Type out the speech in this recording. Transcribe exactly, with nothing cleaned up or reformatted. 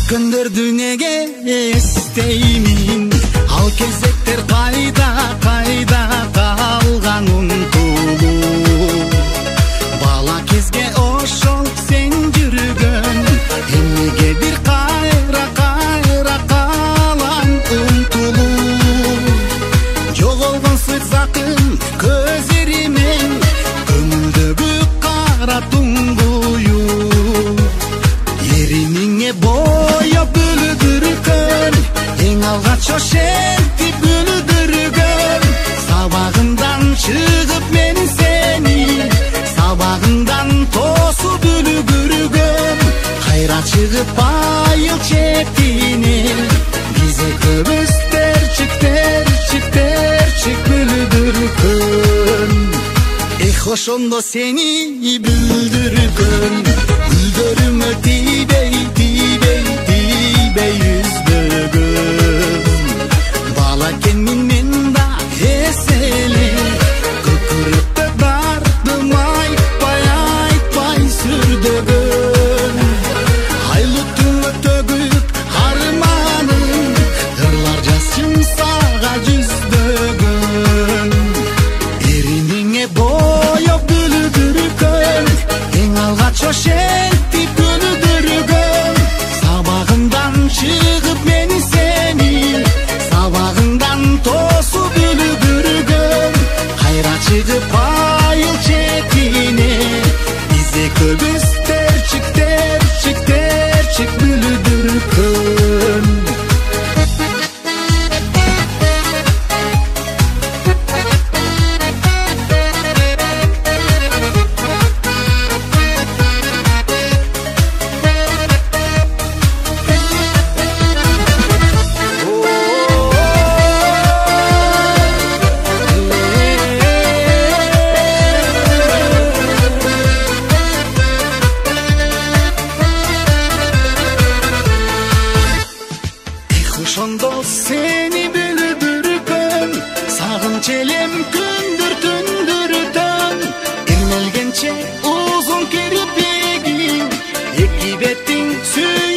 күндөрдү неге эстеймин, ал кезектер кайда кайда калган унтулуу. Бала кезге ошол сен жүргөн, эмнеге бир кайра кайра калам унтулуу. Жоголгон сыйсакын көзлеримен, көңүлдөгү кара туңгую. Еримиңе боёп бүлдүргөн, эң алгач ошентип бүлдүргөн. Сабагыңдан чыгып мен сени, сабагыңдан тосуп бүлдүргөн. Кайра чыгып айыл четине, бизе көбүс терчик терчик терчик бүлдүргөн. Эх, ошондо сени бүлдүргөн, гүлдөрүмө тийбей тийбей тийбей үзбөгөн. Бала экенмин мен да эселе, көкүрөктө дартым айтпай айтпай сүрдөгөн. Айлы түнү төгүп арманым, ырлар жаз чымсага жүздөгөн. Эримиңе боёп бүлдүргөн, эң алгач ошентип бүлдүргөн. Сабагыңдан чыгып мен сени, сабагыңдан тосуп бүлдүргөн. Кайра чыгып айыл четине, бизе көбүс терчик терчик терчик бүлдүргөн. Ошондо сени бүлдүргөн, сагынч элем күндүр түндүрдөн. Ирмелгенче узун кирпигиң, эки бетиң